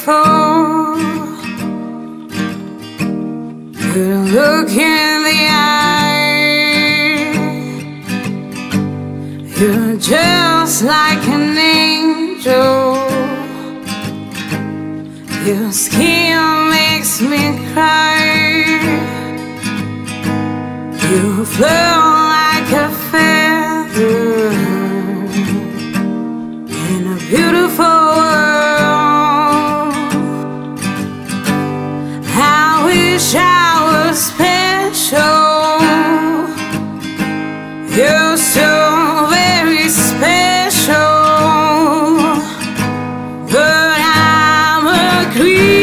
beautiful. You look in the eye, you're just like an angel. Your skin makes me cry. You flow like a feather in a beautiful world. I wish I was special. You're so very special, but I'm a creep.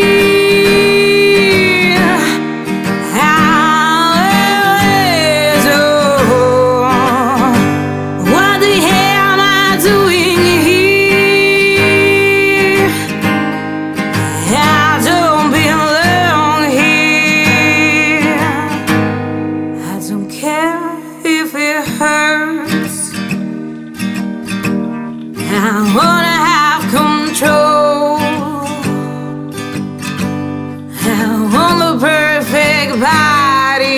I wanna have control. I want the perfect body.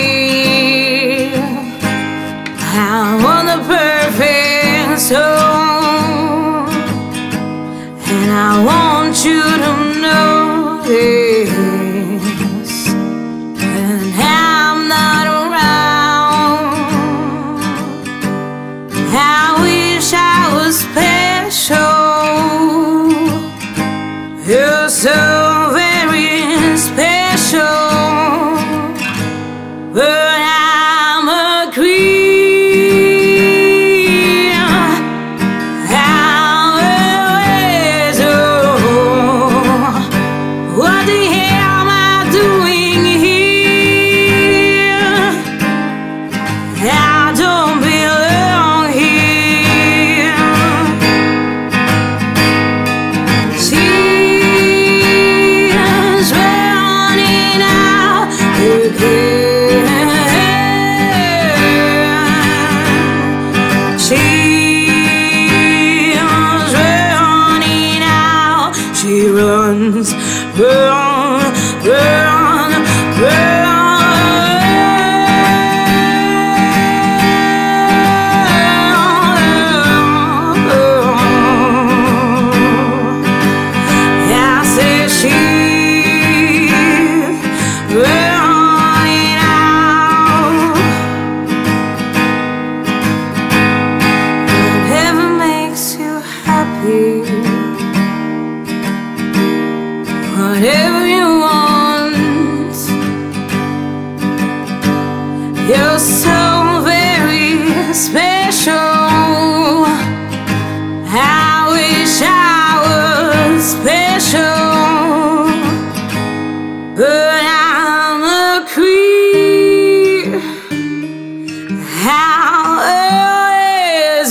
I want the perfect soul. And I want you to notice when I'm not around. I wish I was special. You're so very special, but I'm a creep. How is what the hell am I doing here? I don't belong here. She runs, run, run, run. I say she's running out. Whatever makes you happy, whatever you want. You're so very special. I wish I was special, but I'm a creep. How is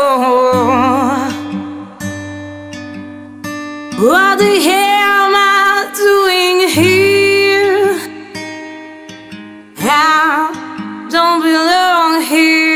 what the hell am I doing here? I don't belong here.